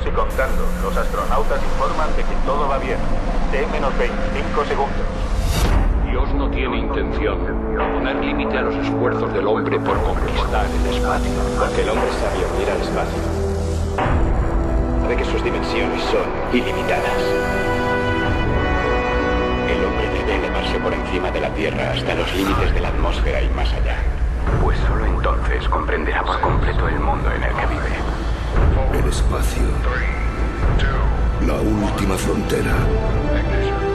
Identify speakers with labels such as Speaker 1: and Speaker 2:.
Speaker 1: y contando. Los astronautas informan de que todo va bien. T-25 segundos.
Speaker 2: Dios no tiene intención de poner límite a los esfuerzos del hombre por conquistar el espacio.
Speaker 3: Porque el hombre sabio mira al espacio. Sabe que sus dimensiones son ilimitadas. El hombre debe elevarse por encima de la Tierra hasta los límites de la atmósfera y más allá. Pues solo entonces comprenderá por completo el mundo en el que vive.
Speaker 4: El espacio. La última frontera.